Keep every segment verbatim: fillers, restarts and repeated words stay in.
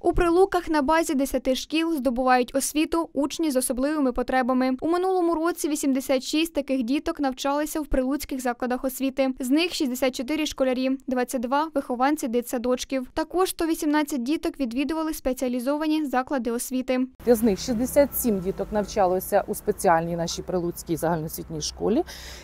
У Прилуках на базі десяти шкіл здобувають освіту учні з особливими потребами. У минулому році вісімдесят шість таких діток навчалися в прилуцьких закладах освіти. З них шістдесят чотири школярі, двадцять два – вихованці дитсадочків. Також сто вісімнадцять діток відвідували спеціалізовані заклади освіти. З них шістдесят сім діток навчалося у спеціальній нашій прилуцькій загальноосвітній школі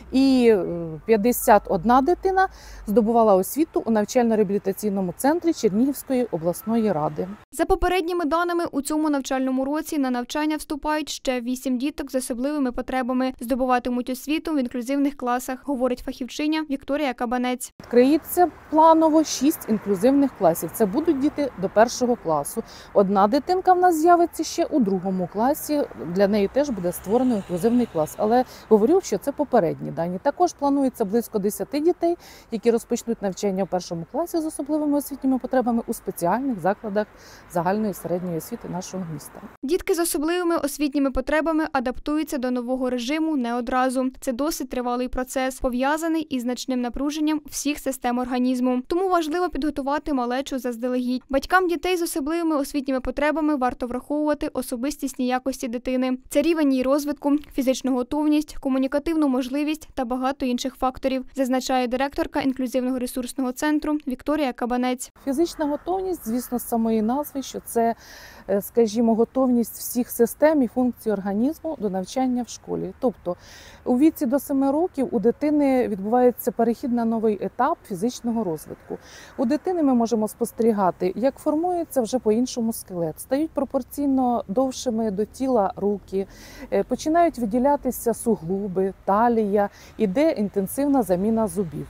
і п'ятдесят одна дитина здобувала освіту у навчально-реабілітаційному центрі Чернігівської обласної ради. За попередніми даними, у цьому навчальному році на навчання вступають ще вісім діток з особливими потребами. Здобуватимуть освіту в інклюзивних класах, говорить фахівчиня Вікторія Кабанець. Відкриється планово шість інклюзивних класів. Це будуть діти до першого класу. Одна дитинка в нас з'явиться ще у другому класі. Для неї теж буде створений інклюзивний клас. Але говорю, що це попередні дані. Також планується близько десяти дітей, які розпочнуть навчання в першому класі з особливими освітніми потребами у спеціальних закладах загальної середньої освіти нашого міста. Дітки з особливими освітніми потребами адаптуються до нового режиму не одразу. Це досить тривалий процес, пов'язаний із значним напруженням всіх систем організму. Тому важливо підготувати малечу заздалегідь. Батькам дітей з особливими освітніми потребами варто враховувати особистісні якості дитини. Це рівень її розвитку, фізичну готовність, комунікативну можливість та багато інших факторів, зазначає директорка інклюзивного ресурсного центру Вікторія Кабанець. Фізична готовність, звісно, з самої назви, що це, скажімо, готовність всіх систем і функцій організму до навчання в школі. Тобто у віці до семи років у дитини відбувається перехід на новий етап фізичного розвитку. У дитини ми можемо спостерігати, як формується вже по-іншому скелет, стають пропорційно довшими до тіла руки, починають виділятися суглоби, талія, іде інтенсивна заміна зубів.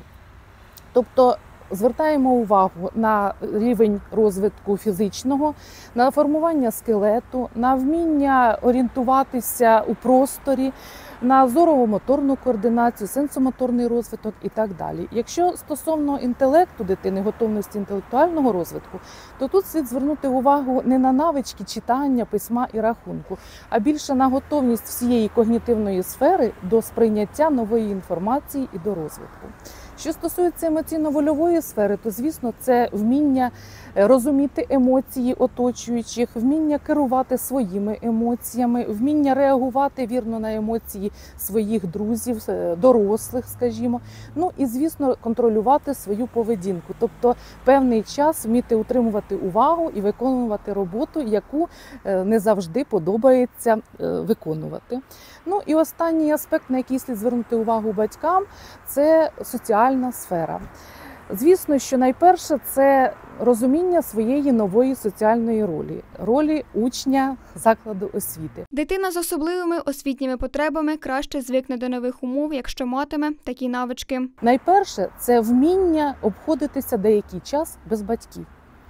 Тобто звертаємо увагу на рівень розвитку фізичного, на формування скелету, на вміння орієнтуватися у просторі, на зорово-моторну координацію, сенсомоторний розвиток і так далі. Якщо стосовно інтелекту дитини, готовності інтелектуального розвитку, то тут слід звернути увагу не на навички читання, письма і рахунку, а більше на готовність всієї когнітивної сфери до сприйняття нової інформації і до розвитку. Що стосується емоційно-вольової сфери, то, звісно, це вміння розуміти емоції оточуючих, вміння керувати своїми емоціями, вміння реагувати вірно на емоції своїх друзів, дорослих, скажімо. Ну і, звісно, контролювати свою поведінку. Тобто певний час вміти утримувати увагу і виконувати роботу, яку не завжди подобається виконувати. Ну і останній аспект, на який слід звернути увагу батькам, це соціальна сфера. Звісно, що найперше – це розуміння своєї нової соціальної ролі – ролі учня закладу освіти. Дитина з особливими освітніми потребами краще звикне до нових умов, якщо матиме такі навички. Найперше – це вміння обходитися деякий час без батьків.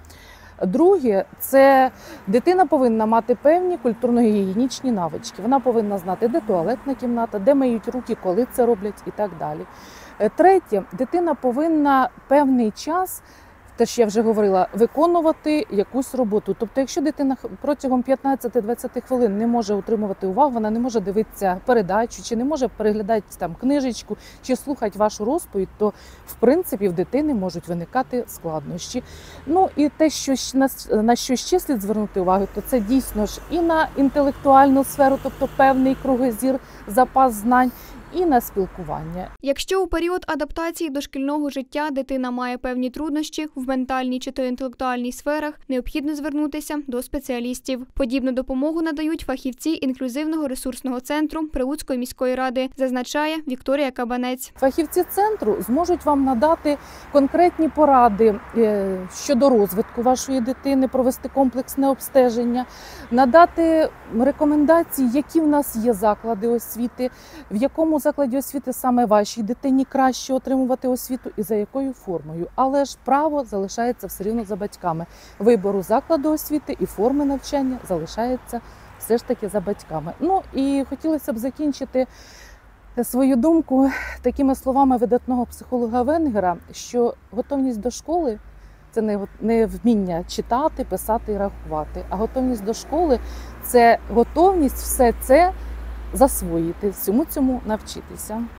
Друге – це дитина повинна мати певні культурно-гігієнічні навички. Вона повинна знати, де туалетна кімната, де миють руки, коли це роблять і так далі. Третє – дитина повинна певний час, те, що я вже говорила, виконувати якусь роботу. Тобто, якщо дитина протягом п'ятнадцяти-двадцяти хвилин не може утримувати увагу, вона не може дивитися передачу, чи не може переглядати там книжечку, чи слухати вашу розповідь, то, в принципі, в дитини можуть виникати складнощі. Ну і те, що на, на що ще слід звернути увагу, то це дійсно ж і на інтелектуальну сферу, тобто певний кругозір, запас знань, і на спілкування. Якщо у період адаптації до шкільного життя дитина має певні труднощі в ментальній чи то інтелектуальній сферах, необхідно звернутися до спеціалістів. Подібну допомогу надають фахівці інклюзивного ресурсного центру Прилуцької міської ради, зазначає Вікторія Кабанець. Фахівці центру зможуть вам надати конкретні поради щодо розвитку вашої дитини, провести комплексне обстеження, надати рекомендації, які в нас є заклади освіти, в якому закладі освіти саме вашій дитині краще отримувати освіту і за якою формою. Але ж право залишається все рівно за батьками. Вибору закладу освіти і форми навчання залишається все ж таки за батьками. Ну і хотілося б закінчити свою думку такими словами видатного психолога Венгера, що готовність до школи – це не вміння читати, писати і рахувати, а готовність до школи – це готовність все це засвоїти, всьому цьому навчитися.